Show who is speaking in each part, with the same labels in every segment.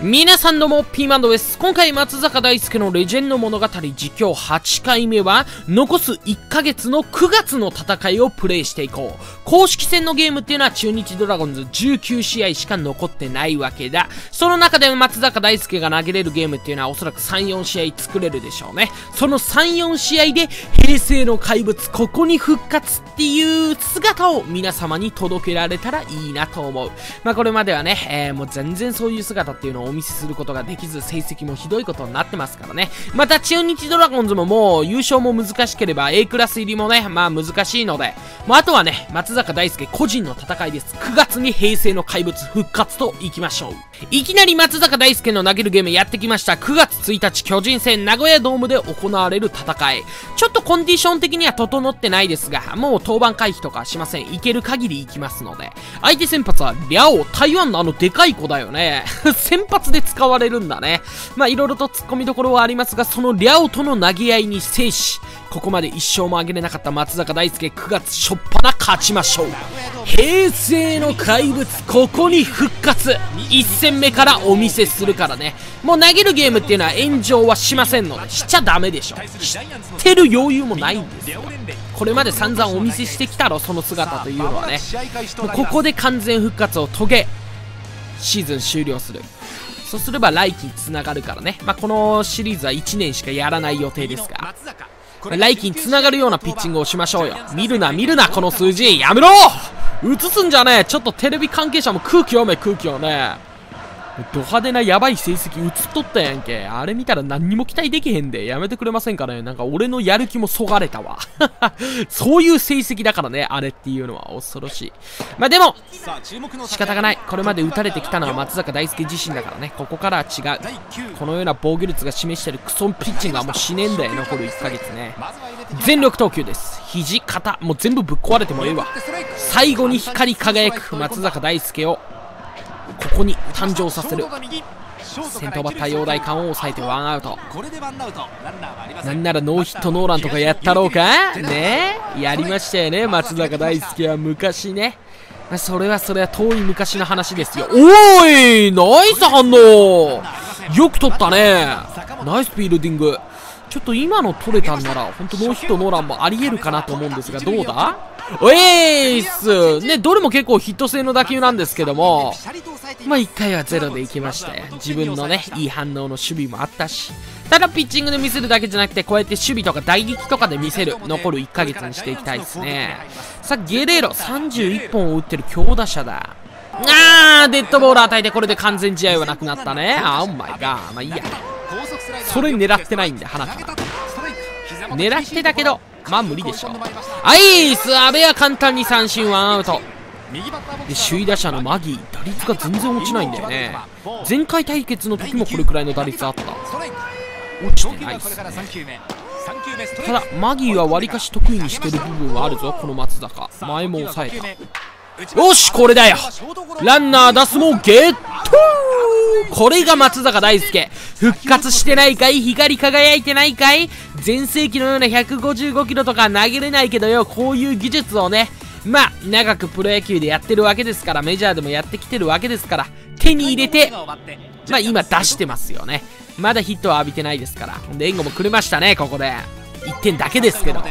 Speaker 1: 皆さんどうも、ピーマンドです。今回、松坂大輔のレジェンド物語実況8回目は、残す1ヶ月の9月の戦いをプレイしていこう。公式戦のゲームっていうのは中日ドラゴンズ19試合しか残ってないわけだ。その中で松坂大輔が投げれるゲームっていうのはおそらく3、4試合作れるでしょうね。その3、4試合で、平成の怪物、ここに復活っていう姿を皆様に届けられたらいいなと思う。これまではね、もう全然そういう姿っていうのをお見せすることができず、成績もひどいことになってますからね。また中日ドラゴンズももう優勝も難しければ A クラス入りもね、難しいので、あとはね、松坂大輔個人の戦いです。9月に平成の怪物復活といきましょう。いきなり松坂大輔の投げるゲームやってきました。9月1日巨人戦名古屋ドームで行われる戦い。ちょっとコンディション的には整ってないですが、もう登板回避とかしません。いける限り行きますので。相手先発はリャオ、台湾のでかい子だよね。先発で使われるんだね。いろいろと突っ込みどころはありますが、そのリャオとの投げ合いに制し、ここまで1勝も挙げれなかった松坂大輔、9月初っ端勝ちましょう。平成の怪物、ここに復活。1戦目からお見せするからね。もう投げるゲームっていうのは炎上はしませんので、しちゃダメでしょ。知ってる余裕もないんですよ。これまで散々お見せしてきたろ、その姿というのはね。もうここで完全復活を遂げ、シーズン終了する。そうすれば来季に繋がるからね。このシリーズは1年しかやらない予定ですが、来季に繋がるようなピッチングをしましょうよ。見るな、この数字。やめろ！映すんじゃねえ。ちょっとテレビ関係者も空気読め、空気をね。ド派手なヤバい成績映っとったやんけ。あれ見たら何にも期待できへんで。やめてくれませんかね。俺のやる気もそがれたわ。そういう成績だからね、あれっていうのは恐ろしい。でも、仕方がない。これまで打たれてきたのは松坂大輔自身だからね。ここからは違う。このような防御率が示してるクソピッチングはもう死ねんだよ、残る1ヶ月ね。全力投球です。肘、肩、もう全部ぶっ壊れてもええわ。最後に光り輝く松坂大輔を、ここに誕生させる。先頭バッター陽大感を抑えてワンアウト。なんならノーヒットノーランとかやったろうかね。やりましたよね、松坂大輔は昔ね。それは遠い昔の話ですよ。おーい、ナイス反応、よく取ったね。ナイスフィールディング。ちょっと今の取れたんなら本当ノーヒットノーランもありえるかなと思うんですが、どうだ。おえーすね。どれも結構ヒット性の打球なんですけども、1回はゼロでいきましたよ。自分のね、いい反応の守備もあったし、ただピッチングで見せるだけじゃなくて、こうやって守備とか打撃とかで見せる、残る1ヶ月にしていきたいですね。さあゲレーロ31本を打ってる強打者だ。デッドボール与えて、これで完全試合はなくなったね。オーマイガー。いいや、それ狙ってないんで、花から狙ってたけど、無理でしょ。アイス、阿部は簡単に三振、ワンアウトで、首位打者のマギー、打率が全然落ちないんだよね。前回対決の時もこれくらいの打率あった。落ちてないっすね。ただマギーはわりかし得意にしてる部分はあるぞ、この松坂。前も抑えた。よし、これだよ。ランナー出すもゲット。これが松坂大輔。復活してないかい？光り輝いてないかい？全盛期のような155キロとか投げれないけどよ、こういう技術をね、長くプロ野球でやってるわけですから、メジャーでもやってきてるわけですから、手に入れて、今出してますよね。まだヒットは浴びてないですから。で、援護もくれましたね、ここで。1点だけですけど。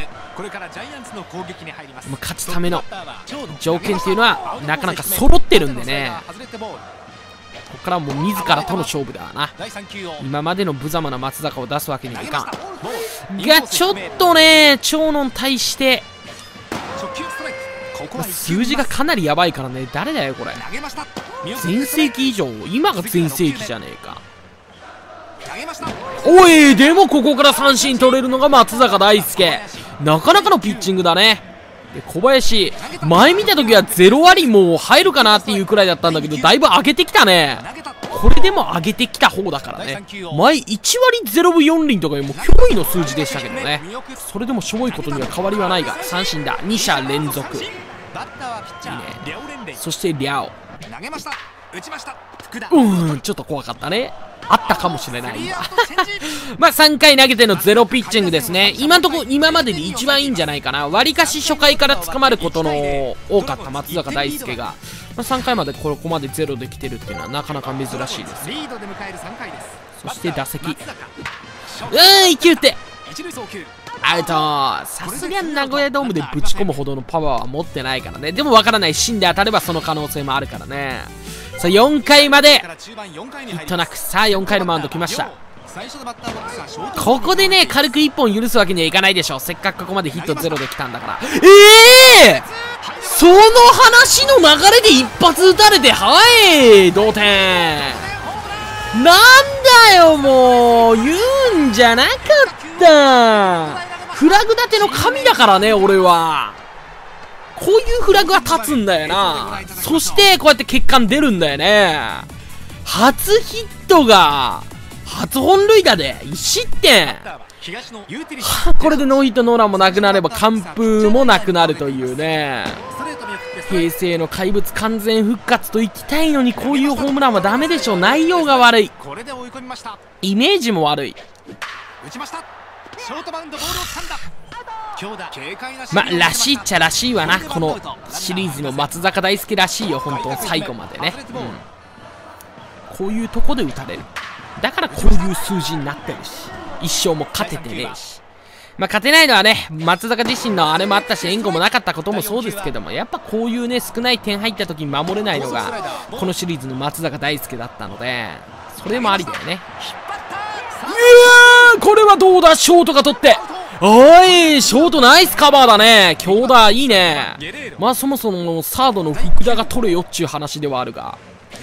Speaker 1: 勝つための条件っていうのはなかなか揃ってるんでね。ここからもう自らとの勝負だな。今までの無様な松坂を出すわけにはいかんが、ちょっとね、長野に対して数字がかなりやばいからね。誰だよこれ。全盛期以上、今が全盛期じゃねえか。おい、でもここから三振取れるのが松坂大輔。なかなかのピッチングだね。で、小林、前見た時は0割もう入るかなっていうくらいだったんだけど、だいぶ上げてきたね。これでも上げてきた方だからね。前1割0分4厘とかよりも驚異の数字でしたけどね。それでもしょぼいことには変わりはないが、三振だ。2者連続いいね。そしてリャオ、 ちょっと怖かったね。あったかもしれない。まあ3回投げてのゼロピッチングですね。今んとこ今までで一番いいんじゃないかな。わりかし初回から捕まることの多かった松坂大輔が、3回までここまでゼロできてるっていうのはなかなか珍しいです。そして打席、1球打ってアウト。さすが名古屋ドームでぶち込むほどのパワーは持ってないからね。でもわからない、芯で当たればその可能性もあるからね。さあ4回までヒットなく、さあ4回のマウンド来ました。ここでね軽く1本許すわけにはいかないでしょ。せっかくここまでヒットゼロできたんだから。その話の流れで一発打たれて、はい同点。なんだよもう、言うんじゃなかった。フラグ立ての神だからね俺は。こういうフラグは立つんだよな。そしてこうやって結果出るんだよね。初ヒットが初本塁打で1失点。これでノーヒットノーランもなくなれば完封もなくなるというね。平成の怪物完全復活といきたいのに、こういうホームランはダメでしょ。内容が悪い、イメージも悪い。まあらしいっちゃらしいわな。このシリーズの松坂大輔らしいよ本当、最後までね、こういうとこで打たれる。だからこういう数字になってるし、一勝も勝ててねえし。まあ勝てないのはね松坂自身のあれもあったし、援護もなかったこともそうですけども、やっぱこういうね少ない点入った時に守れないのがこのシリーズの松坂大輔だったので、それもありだよね。これはどうだ、ショートが取って、おいショートナイスカバーだね。強打いいね。まあそもそもサードの福田が取れよっちゅう話ではあるが、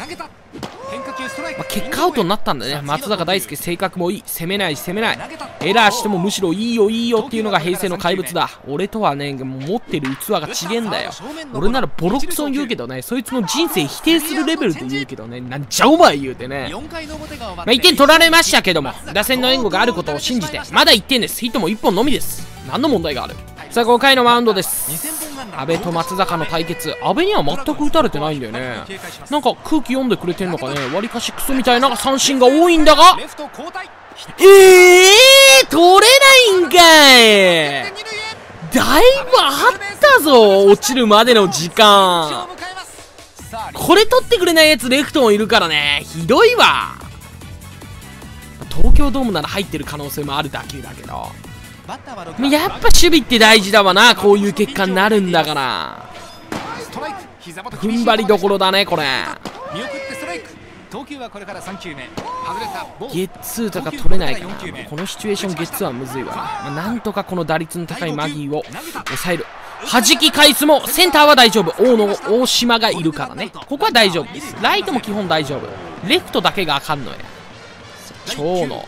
Speaker 1: 結果アウトになったんだね。松坂大輔性格もいい、攻めない攻めない、エラーしてもむしろいいよいいよっていうのが平成の怪物だ。俺とはね持ってる器が違えんだよ。俺ならボロクソ言うけどね、そいつの人生否定するレベルで言うけどね、なんじゃお前言うてね。まあ1点取られましたけども、打線の援護があることを信じてまだ1点です。ヒットも1本のみです。何の問題がある。さあ5回のマウンドです。阿部と松坂の対決。阿部には全く打たれてないんだよね。なんか空気読んでくれてんのかね。わりかしクソみたいな三振が多いんだが、取れないんかい。だいぶあったぞ落ちるまでの時間。これ取ってくれないやつレフトもいるからね、ひどいわ。東京ドームなら入ってる可能性もある打球だけど、やっぱ守備って大事だわな。こういう結果になるんだから。踏ん張りどころだねこれ。ゲッツーとか取れないかな。このシチュエーションゲッツーはむずいわな。なんとかこの打率の高いマギーを抑える。弾き返すもセンターは大丈夫。大島がいるからね、ここは大丈夫です。ライトも基本大丈夫。レフトだけがあかんのや。長野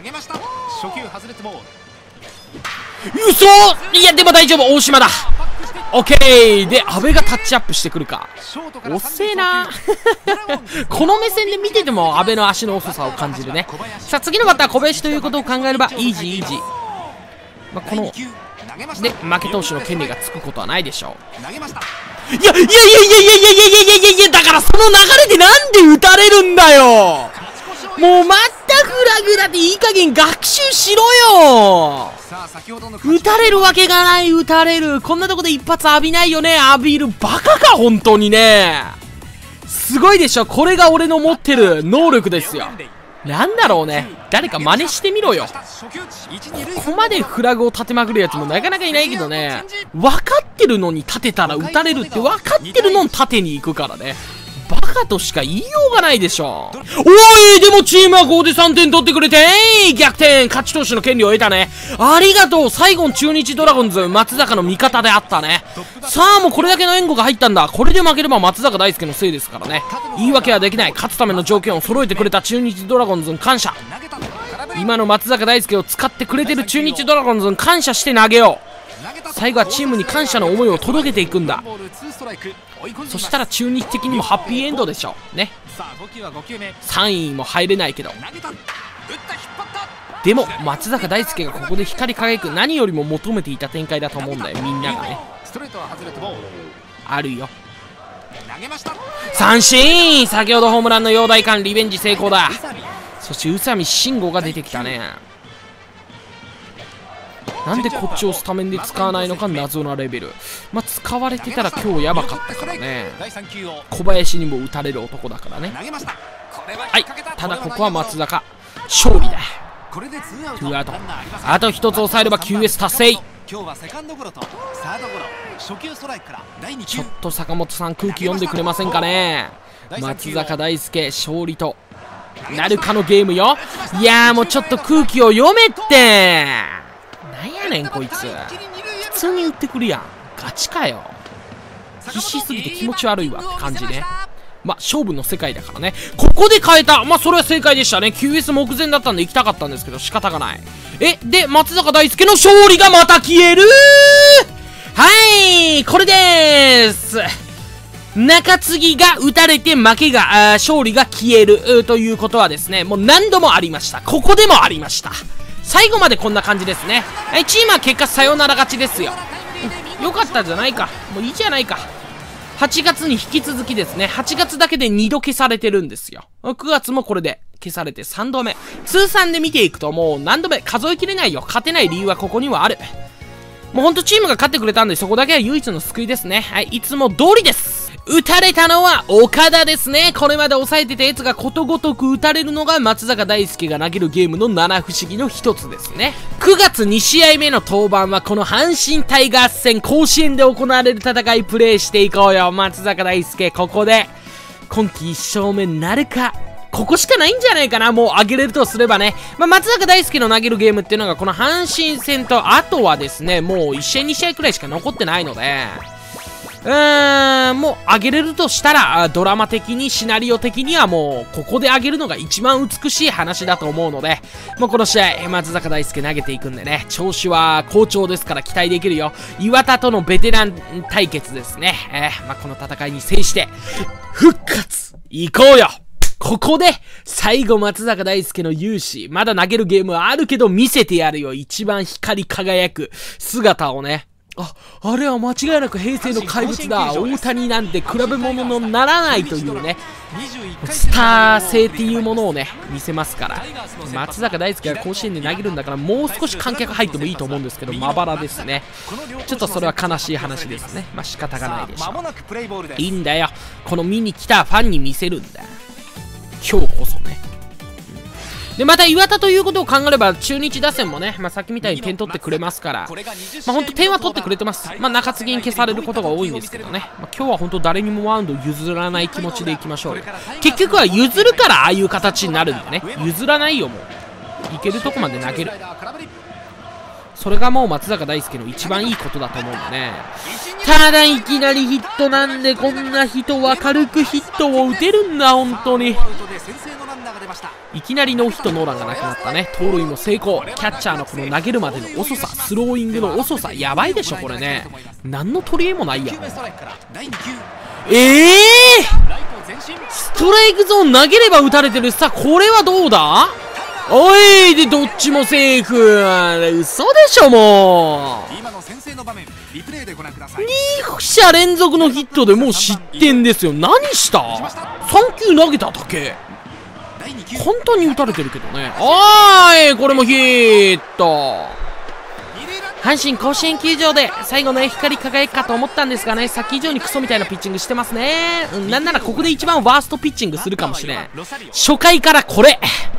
Speaker 1: 嘘。いやでも大丈夫、大島だ。オッケーで阿部がタッチアップしてくるか。遅えなこの目線で見てても阿部の足の遅さを感じるね。さあ次のバッター小林ということを考えればイージーイージー。まあ、こので負け投手の権利がつくことはないでしょう。いやだからその流れでなんで打たれるんだよ。もうまたフラグだって、いい加減学習しろよ。打たれるわけがない。打たれる。こんなとこで一発浴びないよね。浴びるバカか本当にね。すごいでしょ。これが俺の持ってる能力ですよ。なんだろうね、誰か真似してみろよ。ここまでフラグを立てまくるやつもなかなかいないけどね。分かってるのに立てたら打たれるって分かってるのに立てに行くからね。バカとしか言いようがないでしょ。おいでもチームは5で3点取ってくれて、逆転勝ち投手の権利を得たね。ありがとう。最後の中日ドラゴンズ松坂の味方であったね。さあもうこれだけの援護が入ったんだ。これで負ければ松坂大輔のせいですからね。言い訳はできない。勝つための条件を揃えてくれた中日ドラゴンズに感謝。今の松坂大輔を使ってくれてる中日ドラゴンズに感謝して投げよう。最後はチームに感謝の思いを届けていくんだ。そしたら中日的にもハッピーエンドでしょね。3位も入れないけど、でも松坂大輔がここで光り輝く、何よりも求めていた展開だと思うんだよみんながね。あるよ。 三振。先ほどホームランの陽大館リベンジ成功だ。そして宇佐美慎吾が出てきたね。なんでこっちをスタメンで使わないのか謎なレベル。まあ、使われてたら今日やばかったからね。小林にも打たれる男だからね。はい、ただここは松坂勝利だ。2アウト。あと1つ抑えれば QS 達成。ちょっと坂本さん空気読んでくれませんかね。松坂大輔勝利となるかのゲームよ。いやーもうちょっと空気を読めって。なんやねんこいつ、普通に打ってくるやん。ガチかよ。必死すぎて気持ち悪いわって感じね。まあ勝負の世界だからね。ここで変えた。まあそれは正解でしたね。 QS 目前だったんで行きたかったんですけど仕方がない。で松坂大輔の勝利がまた消える。はい、これでーす。中継ぎが打たれて負けが勝利が消えるということはですね、もう何度もありました。ここでもありました。最後までこんな感じですね。チームは結果サヨナラ勝ちですよ。よかったじゃないか。もういいじゃないか。8月に引き続きですね。8月だけで2度消されてるんですよ。9月もこれで消されて3度目。通算で見ていくともう何度目数えきれないよ。勝てない理由はここにはある。もうほんとチームが勝ってくれたんでそこだけは唯一の救いですね。はい、いつも通りです。打たれたのは岡田ですね。これまで抑えてたやつがことごとく打たれるのが松坂大輔が投げるゲームの七不思議の一つですね。9月2試合目の登板はこの阪神タイガース戦甲子園で行われる戦いプレイしていこうよ。松坂大輔ここで今季1勝目なるか。ここしかないんじゃないかな。もう上げれるとすればね。まあ、松坂大輔の投げるゲームっていうのがこの阪神戦とあとはですね、もう1試合2試合くらいしか残ってないので、もう上げれるとしたらドラマ的にシナリオ的にはもうここで上げるのが一番美しい話だと思うので、もうこの試合松坂大輔投げていくんでね、調子は好調ですから期待できるよ。岩田とのベテラン対決ですね。まあ、この戦いに制して復活いこうよ。ここで最後松坂大輔の勇姿、まだ投げるゲームはあるけど見せてやるよ。一番光り輝く姿をね。あれは間違いなく平成の怪物だ。大谷なんて比べ物のならないというね、スター性っていうものをね見せますから。松坂大輔が甲子園で投げるんだからもう少し観客入ってもいいと思うんですけど、まばらですね。ちょっとそれは悲しい話ですね。まあ仕方がないでしょう。いいんだよ、この見に来たファンに見せるんだ。今日こそね。でまた岩田ということを考えれば中日打線もね、まあ、さっきみたいに点取ってくれますから、まあ、ほんと点は取ってくれてます。まあ、中継ぎに消されることが多いんですけどね、まあ、今日は本当誰にもマウンド譲らない気持ちでいきましょうよ。結局は譲るからああいう形になるんでね、譲らないよ。もういけるとこまで投げる。それがもう松坂大輔の一番いいことだと思うんでね。ただいきなりヒットなんで、こんな人は軽くヒットを打てるんだ。本当にいきなりノーヒットノーランがなくなったね。盗塁も成功。キャッチャーのこの投げるまでの遅さ、スローイングの遅さやばいでしょこれね。何の取り柄もないやん。ストライクゾーン投げれば打たれてる。さあこれはどうだ。おいでどっちもセーフ。嘘でしょもう。2者連続のヒットでもう失点ですよ。何した ?3 球投げただけ。本当に打たれてるけどね。おーいこれもヒット。阪神甲子園球場で最後の光り輝くかと思ったんですがね、さっき以上にクソみたいなピッチングしてますね。なんならここで一番ワーストピッチングするかもしれん。初回からこれ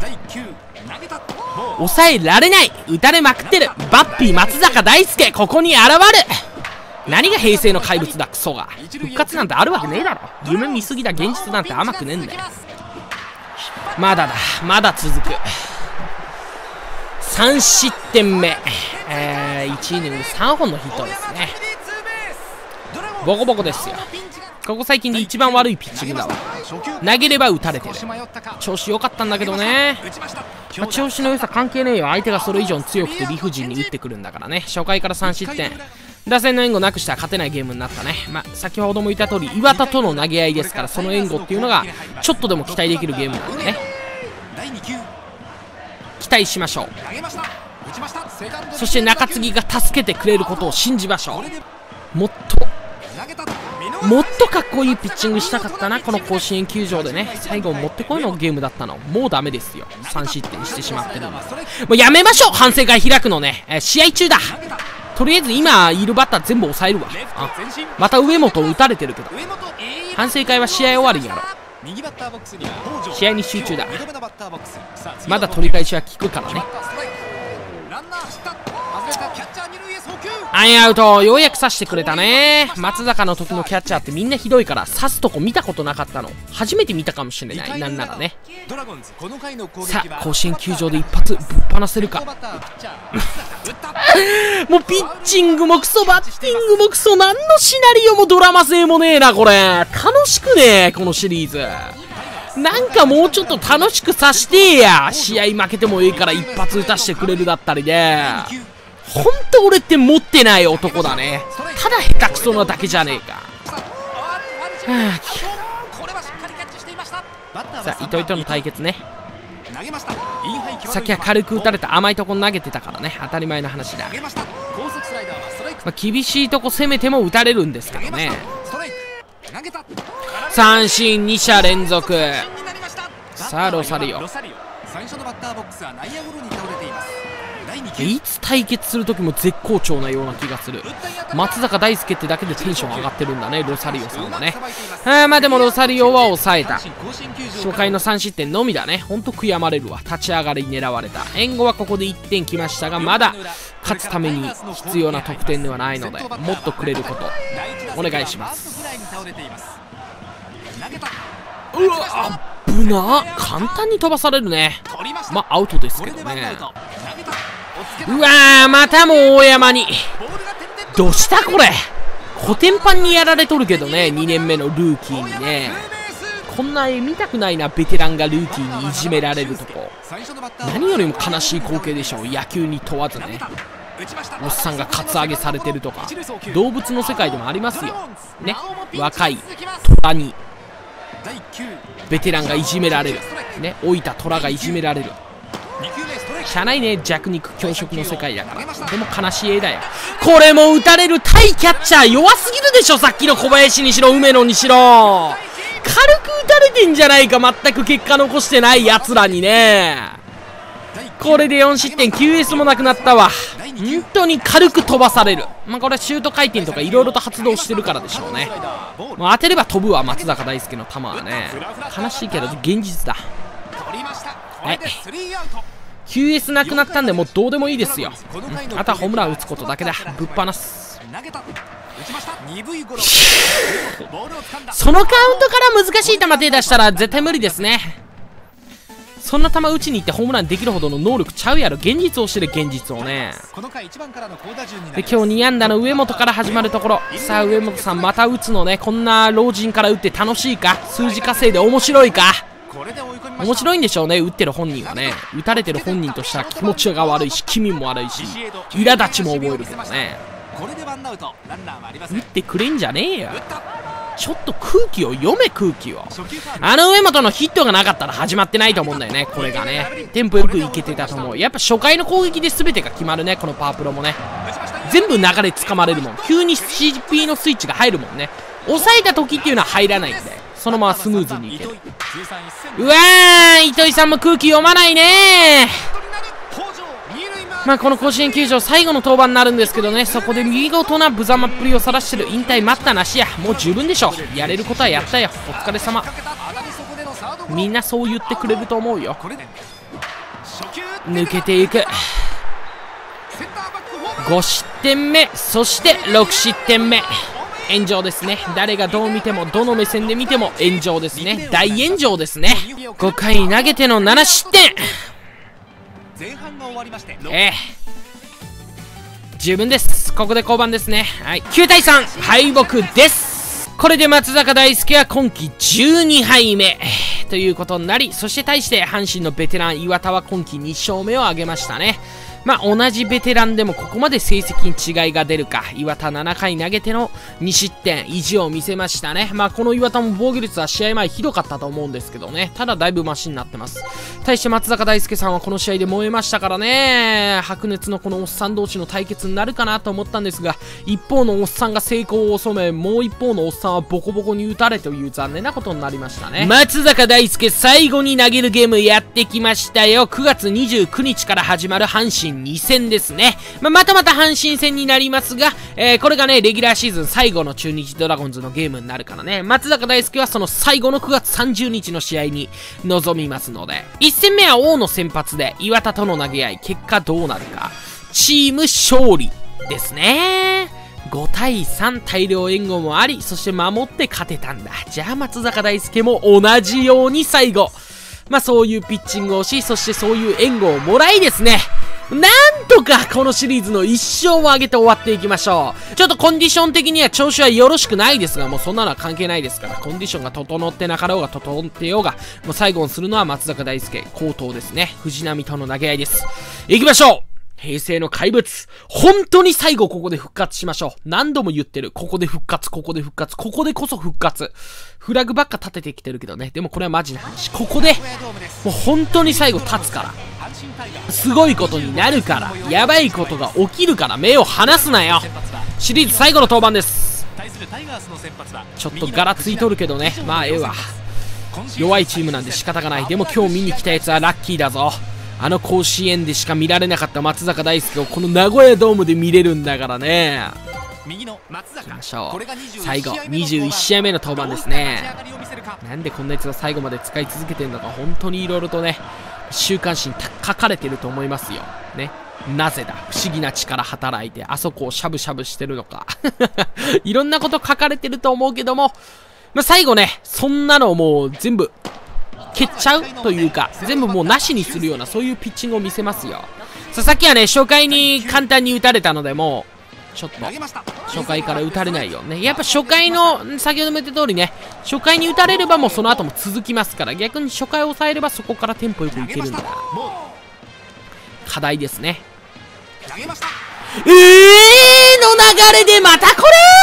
Speaker 1: 抑えられない。打たれまくってるバッピー松坂大輔ここに現る。何が平成の怪物だクソが。復活なんてあるわけねえだろ。夢見すぎだ。現実なんて甘くねえんだよ。まだだ、まだ続く。3失点目、1イニング3本のヒットですね。ボコボコですよ。ここ最近で一番悪いピッチングだわ。投げれば打たれてる。調子良かったんだけどね、まあ、調子の良さ関係ねえよ。相手がそれ以上に強くて理不尽に打ってくるんだからね。初回から3失点、打線の援護なくしては勝てないゲームになったね。まあ、先ほども言った通り岩田との投げ合いですから、その援護っていうのがちょっとでも期待できるゲームなんでね、期待しましょう。そして中継ぎが助けてくれることを信じましょう。もっともっとかっこいいピッチングしたかったな、この甲子園球場でね。最後もってこいのゲームだったの。もうダメですよ。3失点してしまってるんで。もうやめましょう、反省会開くのね。試合中だ。とりあえず今いるバッター全部抑えるわ。また上本打たれてるけど。反省会は試合終わりにやろう。試合に集中だ。まだ取り返しは効くからね。アイアウト、ようやく刺してくれたね。松坂の時のキャッチャーってみんなひどいから刺すとこ見たことなかったの。初めて見たかもしれない。なんならね。さあ、甲子園球場で一発ぶっ放せるか。もうピッチングもクソ、バッティングもクソ、何のシナリオもドラマ性もねえな、これ。楽しくねえ、このシリーズ。なんかもうちょっと楽しくさしてや。試合負けてもいいから一発打たしてくれるだったりで。ほんと俺って持ってない男だね。ただ下手くそなだけじゃねえか。さあ、糸井との対決ね。さっきは軽く打たれた甘いとこ投げてたからね。当たり前の話だ。厳しいとこ攻めても打たれるんですけどね。三振2者連続。さあ、ロサリオ。いつ対決する時も絶好調なような気がする。松坂大輔ってだけでテンション上がってるんだね、ロサリオさんはね。まあでもロサリオは抑えた。初回の3失点のみだね。ほんと悔やまれるわ。立ち上がり狙われた。援護はここで1点きましたが、まだ勝つために必要な得点ではないので、もっとくれることお願いします。うわ、危な。簡単に飛ばされるね。まあアウトですけどね。うわー、またも大山に。どうしたこれ。コテンパンにやられとるけどね、2年目のルーキーにね。こんな絵見たくないな、ベテランがルーキーにいじめられるとこ。何よりも悲しい光景でしょう、野球に問わずね。おっさんがカツアげされてるとか、動物の世界でもありますよね。若い虎にベテランがいじめられるね。老いた虎がいじめられる。しゃあないね、弱肉強食の世界だから。でも悲しい絵だよ。これも打たれる対キャッチャー弱すぎるでしょ。さっきの小林にしろ梅野にしろ軽く打たれてんじゃないか。全く結果残してないやつらにね。これで4失点 QS もなくなったわ。本当に軽く飛ばされる。まあこれはシュート回転とかいろいろと発動してるからでしょうね。もう当てれば飛ぶわ、松坂大輔の球はね。悲しいけど現実だ。はい、QS なくなったんでもうどうでもいいですよ。あとはホームラン打つことだけだ。ぶっ放す。そのカウントから難しい球手出したら絶対無理ですね。そんな球打ちに行ってホームランできるほどの能力ちゃうやろ。現実を知る、現実をね。で今日2安打の上本から始まるところ。さあ上本さんまた打つのね。こんな老人から打って楽しいか。数字稼いで面白いか。面白いんでしょうね、打ってる本人はね。打たれてる本人としては気持ちが悪いし気味も悪いし苛立ちも覚えるけどね。打ってくれんじゃねえよ。ちょっと空気を読め、空気を。あの上本のヒットがなかったら始まってないと思うんだよね、これがね。テンポよくいけてたと思う。やっぱ初回の攻撃で全てが決まるね、このパワープロもね。全部流れつかまれるもん。急に CP のスイッチが入るもんね。抑えた時っていうのは入らないんで、そのままスムーズにいける。うわー、糸井さんも空気読まないね。まあこの甲子園球場最後の登板になるんですけどね、そこで見事な無様っぷりを晒してる。引退待ったなしや。もう十分でしょ。やれることはやったよ。お疲れ様。みんなそう言ってくれると思うよ。抜けていく。5失点目、そして6失点目。炎上ですね。誰がどう見てもどの目線で見ても炎上ですね。大炎上ですね。5回投げての7失点。十分です。ここで降板ですね。はい、9対3敗北です。これで松坂大輔は今季12敗目ということになり、そして対して阪神のベテラン岩田は今季2勝目を挙げましたね。 まあ同じベテランでもここまで成績に違いが出るか。岩田7回投げての2失点、意地を見せましたね。まあこの岩田も防御率は試合前ひどかったと思うんですけどね。ただだいぶマシになってます。対して松坂大輔さんはこの試合で燃えましたからね。白熱のこのおっさん同士の対決になるかなと思ったんですが、一方のおっさんが成功を収め、もう一方のおっさんはボコボコに打たれという残念なことになりましたね。松坂大輔最後に投げるゲームやってきましたよ。9月29日から始まる阪神2戦ですね。またまた阪神戦になりますが、これがね、レギュラーシーズン最後の中日ドラゴンズのゲームになるからね、松坂大輔はその最後の9月30日の試合に臨みますので、1戦目は王の先発で岩田との投げ合い、結果どうなるか。チーム勝利ですね。5対3、大量援護もあり、そして守って勝てたんだ。じゃあ松坂大輔も同じように最後、まあそういうピッチングをし、そしてそういう援護をもらいですね、なんとかこのシリーズの1勝を挙げて終わっていきましょう。ちょっとコンディション的には調子はよろしくないですが、もうそんなのは関係ないですから、コンディションが整ってなかろうが整ってようが、もう最後にするのは松坂大輔、好投ですね。藤浪との投げ合いです。行きましょう。平成の怪物。本当に最後ここで復活しましょう。何度も言ってる。ここで復活、ここで復活、ここでこそ復活。フラグばっか立ててきてるけどね。でもこれはマジな話。ここで、もう本当に最後立つから。すごいことになるから。やばいことが起きるから。目を離すなよ。シリーズ最後の登板です。ちょっと柄ついとるけどね。まあええわ。弱いチームなんで仕方がない。でも今日見に来たやつはラッキーだぞ。あの甲子園でしか見られなかった松坂大輔をこの名古屋ドームで見れるんだからね。行きましょう。最後21試合目の登板ですね。なんでこんなやつが最後まで使い続けてるのか、本当にいろいろとね、週刊誌に書かれてると思いますよね。なぜだ、不思議な力働いてあそこをしゃぶしゃぶしてるのかいろんなこと書かれてると思うけども、まあ、最後ね、そんなのもう全部蹴っちゃうというか、全部もうなしにするような、そういうピッチングを見せますよ。さっきはね、初回に簡単に打たれたので、もうちょっと初回から打たれないよね。やっぱ初回の先ほども言った通りね、初回に打たれればもうその後も続きますから、逆に初回を抑えればそこからテンポよくいけるんだ。課題ですね。の流れでまたこれ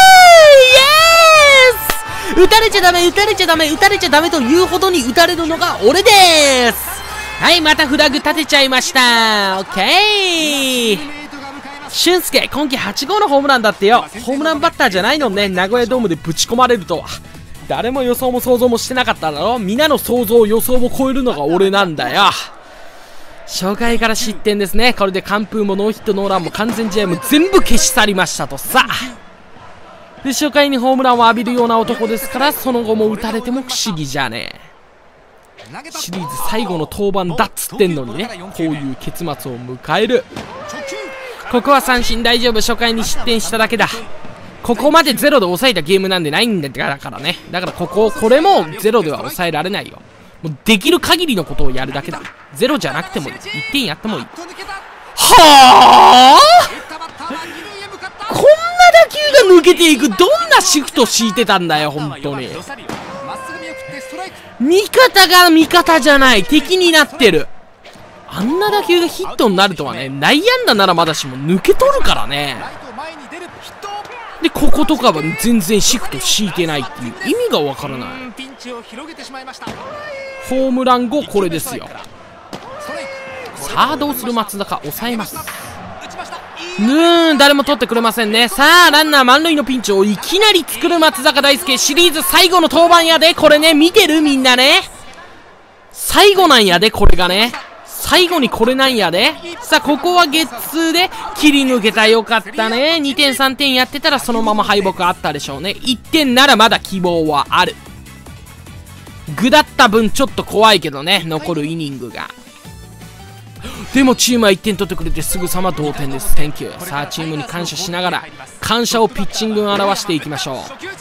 Speaker 1: イエース、打たれちゃダメ、打たれちゃダメ、打たれちゃダメというほどに打たれるのが俺でーす。はい、またフラグ立てちゃいました。オッケー。俊介、今季8号のホームランだってよ。ホームランバッターじゃないのね、名古屋ドームでぶち込まれるとは。誰も予想も想像もしてなかっただろ。皆の想像予想も超えるのが俺なんだよ。初回から失点ですね。これで完封もノーヒットノーランも完全試合も全部消し去りましたとさ。で、初回にホームランを浴びるような男ですから、その後も打たれても不思議じゃねえ。シリーズ最後の登板だっつってんのにね、こういう結末を迎える。ここは三振大丈夫。初回に失点しただけだ。ここまでゼロで抑えたゲームなんでないんだからね。だからこれもゼロでは抑えられないよ。もうできる限りのことをやるだけだ。ゼロじゃなくてもいい。1点やってもいい。はぁ、こんな打球が抜けていく。どんなシフト敷いてたんだよ、本当に。味方が味方じゃない。敵になってる。あんな打球がヒットになるとはね。内野安打ならまだしも抜け取るからね。で、こことかは全然シフト敷いてないっていう意味がわからない。ホームラン後これですよ。さあどうする松坂。抑えます。誰も取ってくれませんね。さあランナー満塁のピンチをいきなり作る松坂大輔。シリーズ最後の登板やで。これね、見てるみんなね。最後なんやで、これがね。最後にこれなんやで。さあここはゲッツーで切り抜けた。よかったね。2点3点やってたらそのまま敗北あったでしょうね。1点ならまだ希望はある。具だった分ちょっと怖いけどね、残るイニングが。でもチームは1点取ってくれてすぐさま同点です。 Thank you。 さあチームに感謝しながら感謝をピッチングに表していきましょ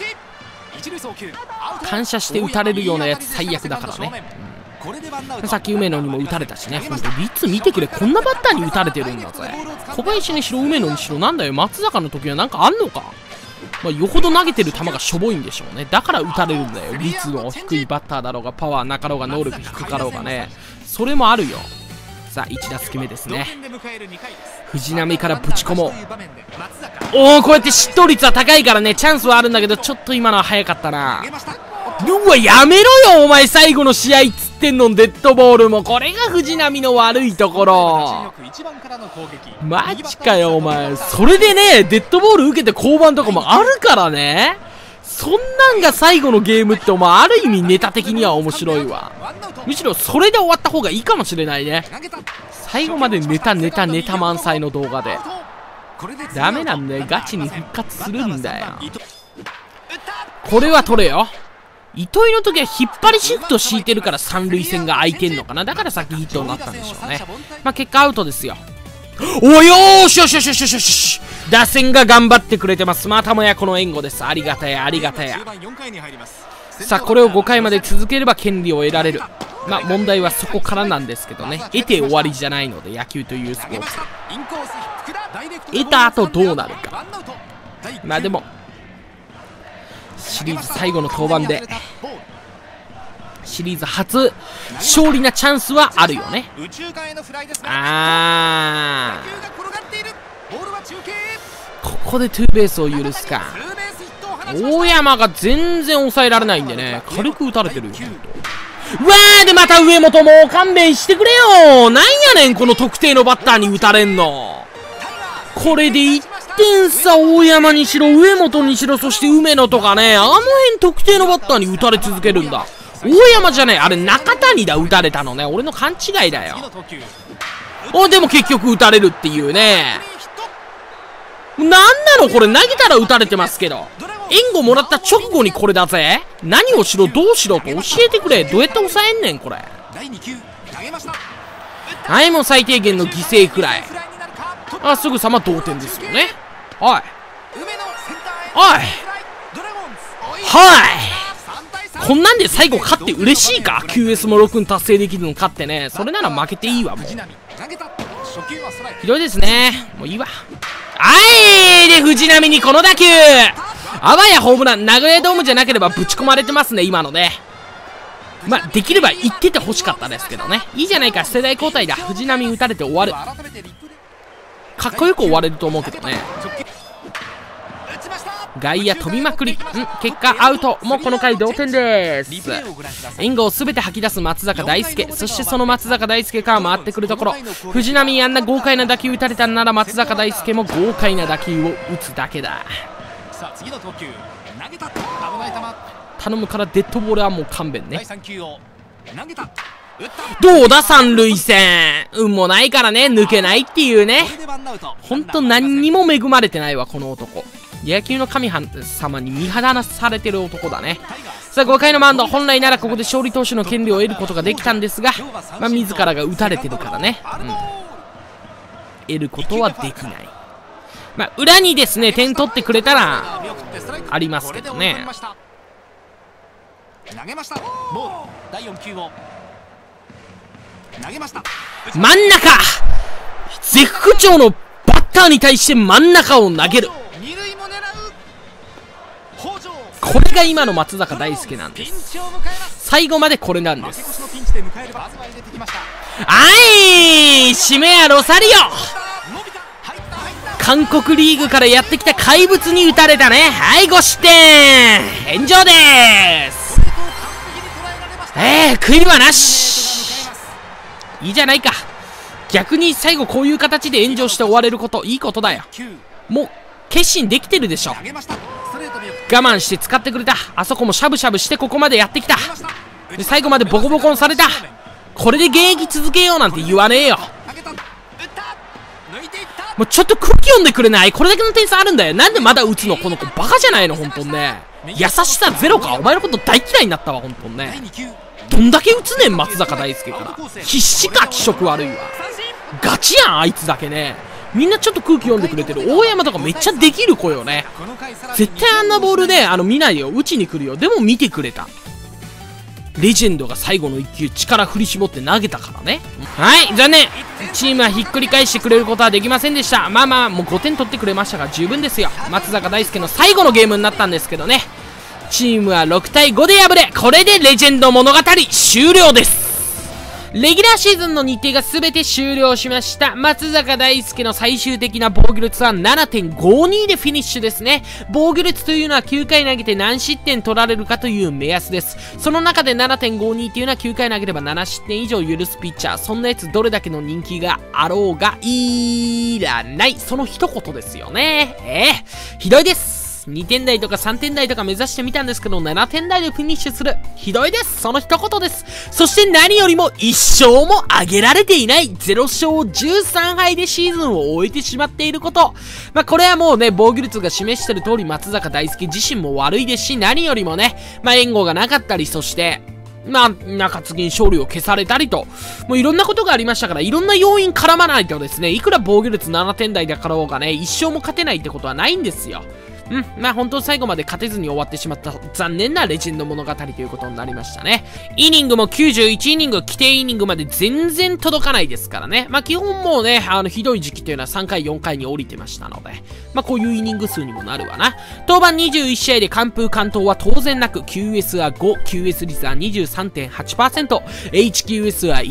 Speaker 1: う。感謝して打たれるようなやつ最悪だからね。さっき梅野にも打たれたしね。ほんと率見てくれ。こんなバッターに打たれてるんだぜ。小林にしろ梅野にしろ、なんだよ松坂の時はなんかあんのか。まあ、よほど投げてる球がしょぼいんでしょうね。だから打たれるんだよ。率の低いバッターだろうが、パワーなかろうが、能力低かろうがね。それもあるよ。 さあ1打席目ですね。藤波からぶち込もう。おお、こうやって失投率は高いからね、チャンスはあるんだけど、ちょっと今のは早かったな。うわ、やめろよお前、最後の試合っつってんの。デッドボールも。これが藤波の悪いところ。マジかよお前。それでね、デッドボール受けて降板とかもあるからね。そんなんが最後のゲームって、お前ある意味ネタ的には面白いわ。むしろそれで終わった方がいいかもしれないね。最後までネタ満載の動画で。ダメなんだよ、ガチに復活するんだよ。これは取れよ。糸井の時は引っ張りシフト敷いてるから三塁線が空いてんのかな。だからさっきヒットになったんでしょうね。まあ結果アウトですよ。およーしよしよしよしよしよし。打線が頑張ってくれてます。またもやこの援護です。ありがたやありがたや。さあこれを5回まで続ければ権利を得られる。まあ問題はそこからなんですけどね。得て終わりじゃないので、野球というスポーツ。得た後どうなるか。まあでもシリーズ最後の登板でシリーズ初勝利なチャンスはあるよね。ここでツーベースを許すか。大山が全然抑えられないんでね、軽く打たれてるよ。うわー、でまた上本も勘弁してくれよ。なんやねんこの特定のバッターに打たれんの。これで1点差。大山にしろ上本にしろ、そして梅野とかね、あの辺特定のバッターに打たれ続けるんだ。大山じゃねえ、あれ中谷だ、打たれたのね。俺の勘違いだよ。でも結局打たれるっていうね。なんなのこれ、投げたら打たれてますけど。援護もらった直後にこれだぜ。何をしろどうしろと教えてくれ。どうやって抑えんねんこれ。はい、もう最低限の犠牲フライ。すぐさま同点ですよね。おいおいはい、こんなんで最後勝って嬉しいか。 QS も6達成できるの勝ってね。それなら負けていいわ。もうひどいですね。もういいわ。で藤波にこの打球、あわやホームラン。名古屋ドームじゃなければぶち込まれてますね今ので。まあできれば言ってて欲しかったですけどね。いいじゃないか、世代交代だ。藤波打たれて終わる。かっこよく終われると思うけどね。外野飛びまくり。結果アウト。もうこの回同点です。援護を全て吐き出す松坂大輔。そしてその松坂大輔から回ってくるところ、藤波あんな豪快な打球打たれたんなら松坂大輔も豪快な打球を打つだけだ。頼むからデッドボールはもう勘弁ね。どうだ三塁線。運もないからね、抜けないっていうね。ほんと何にも恵まれてないわこの男。野球の神様に見放されてる男だね。さあ5回のマウンド。本来ならここで勝利投手の権利を得ることができたんですが、まあ自らが打たれてるからね、得ることはできない。まあ裏にですね点取ってくれたらありますけどね。真ん中、絶不調のバッターに対して真ん中を投げる。これが今の松坂大輔なんです。最後までこれなんです。締めやロサリオ。韓国リーグからやってきた怪物に打たれたね。はい、5失点。炎上でーす。悔いはなし。いいじゃないか。逆に最後こういう形で炎上して終われること、いいことだよ。もう決心できてるでしょ。我慢して使ってくれた。あそこもしゃぶしゃぶしてここまでやってきた。で最後までボコボコにされた。これで現役続けようなんて言わねえよ。もうちょっと空気読んでくれない。これだけの点差あるんだよ。なんでまだ打つのこの子。バカじゃないの本当にね。優しさゼロか。お前のこと大嫌いになったわ本当にね。どんだけ打つねん松坂大輔から。必死か、気色悪いわ。ガチやんあいつだけね。みんなちょっと空気読んでくれてる。大山とかめっちゃできる子よね。絶対あんなボールね見ないよ。打ちに来るよ。でも見てくれた。レジェンドが最後の1球力振り絞って投げたからね。はい、残念。チームはひっくり返してくれることはできませんでした。まあまあもう5点取ってくれましたから十分ですよ。松坂大輔の最後のゲームになったんですけどね。チームは6対5で敗れ、これでレジェンド物語終了です。 レギュラーシーズンの日程が全て終了しました。松坂大輔の最終的な防御率は 7.52 でフィニッシュですね。防御率というのは9回投げて何失点取られるかという目安です。その中で 7.52 っていうのは9回投げれば7失点以上許すピッチャー。そんなやつどれだけの人気があろうがいらない。その一言ですよね。ひどいです。2点台とか3点台とか目指してみたんですけど、7点台でフィニッシュする。ひどいです。その一言です。そして何よりも1勝も挙げられていない。0勝13敗でシーズンを終えてしまっていること。これはもうね、防御率が示している通り、松坂大輔自身も悪いですし、何よりもね、援護がなかったり、そして、中継ぎに勝利を消されたりと、もういろんなことがありましたから、いろんな要因絡まないとですね、いくら防御率7点台だからおうがね、1勝も勝てないってことはないんですよ。本当最後まで勝てずに終わってしまった残念なレジェンド物語ということになりましたね。イニングも91イニング、規定イニングまで全然届かないですからね。基本もうね、ひどい時期というのは3回、4回に降りてましたので、こういうイニング数にもなるわな。登板21試合で完封完投は当然なく、QS は5、QS 率は 23.8%、HQS は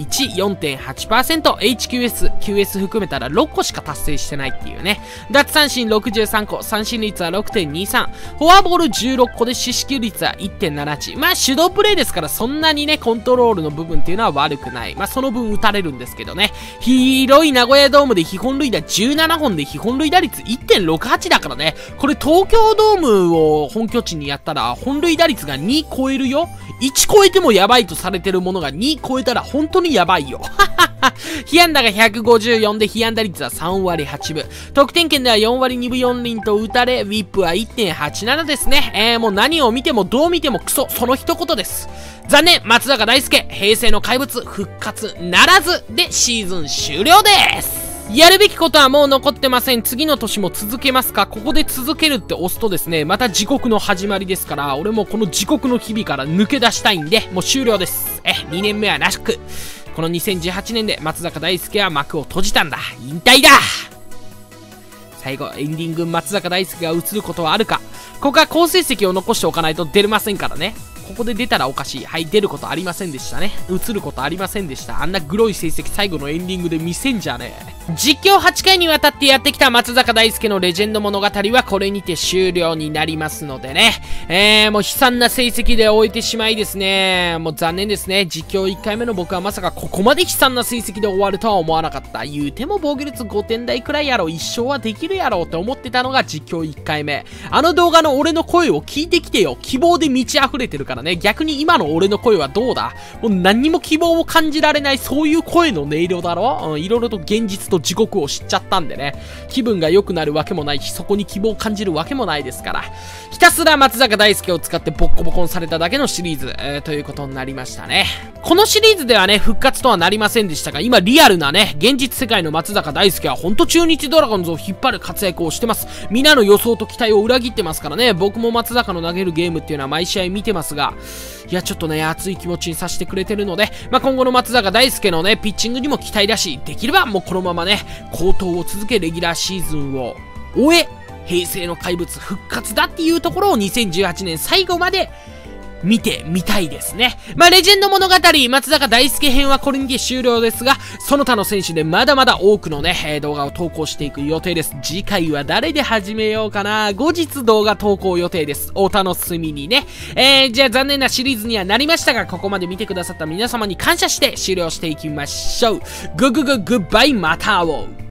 Speaker 1: 1、4.8%、QS 含めたら6個しか達成してないっていうね。奪三振63個、三振率は6.23、フォアボール16個で四死球率は 1.78。手動プレイですからそんなにね、コントロールの部分っていうのは悪くない。その分打たれるんですけどね。広い名古屋ドームで被本塁打17本で被本塁打率 1.68 だからね。これ東京ドームを本拠地にやったら本塁打率が2超えるよ。1超えてもやばいとされてるものが2超えたら本当にやばいよ。被安打が154で被安打率は3割8分。得点圏では4割2分4厘と打たれ、ウィップは 1.87 ですね。もう何を見てもどう見てもクソ、その一言です。残念、松坂大輔、平成の怪物復活ならずでシーズン終了です。やるべきことはもう残ってません。次の年も続けますか？ここで続けるって押すとですね、また地獄の始まりですから、俺もこの地獄の日々から抜け出したいんで、もう終了です。2年目はなしく。この2018年で松坂大輔は幕を閉じたんだ。引退だ。最後、エンディング松坂大輔が映ることはあるか。ここは好成績を残しておかないと出れませんからね。ここで出たらおかしい。はい、出ることありませんでしたね。映ることありませんでした。あんなグロい成績最後のエンディングで見せんじゃねえ。実況8回にわたってやってきた松坂大輔のレジェンド物語はこれにて終了になりますのでね。もう悲惨な成績で終えてしまいですね。もう残念ですね。実況1回目の僕はまさかここまで悲惨な成績で終わるとは思わなかった。言うても防御率5点台くらいやろ。1勝はできるやろって思ってたのが実況1回目。あの動画の俺の声を聞いてきてよ。希望で満ち溢れてるからね。逆に今の俺の声はどうだ？もう何にも希望を感じられない、そういう声の音色だろ？いろいろと現実と地獄を知っちゃったんでね。気分が良くなるわけもないし、そこに希望を感じるわけもないですから。ひたすら松坂大輔を使ってボッコボコにされただけのシリーズ、ということになりましたね。このシリーズではね、復活とはなりませんでしたが、今リアルなね、現実世界の松坂大輔はほんと中日ドラゴンズを引っ張る活躍をしてます。皆の予想と期待を裏切ってますからね。僕も松坂の投げるゲームっていうのは毎試合見てますが、いや、ちょっとね、熱い気持ちにさせてくれてるので、今後の松坂大輔のね、ピッチングにも期待だし、できればもうこのままね、好投を続け、レギュラーシーズンを終え、平成の怪物復活だっていうところを2018年最後まで見てみたいですね。レジェンド物語、松坂大輔編はこれにて終了ですが、その他の選手でまだまだ多くのね、動画を投稿していく予定です。次回は誰で始めようかな。後日動画投稿予定です。お楽しみにね。じゃあ残念なシリーズにはなりましたが、ここまで見てくださった皆様に感謝して終了していきましょう。グッバイまた会おう。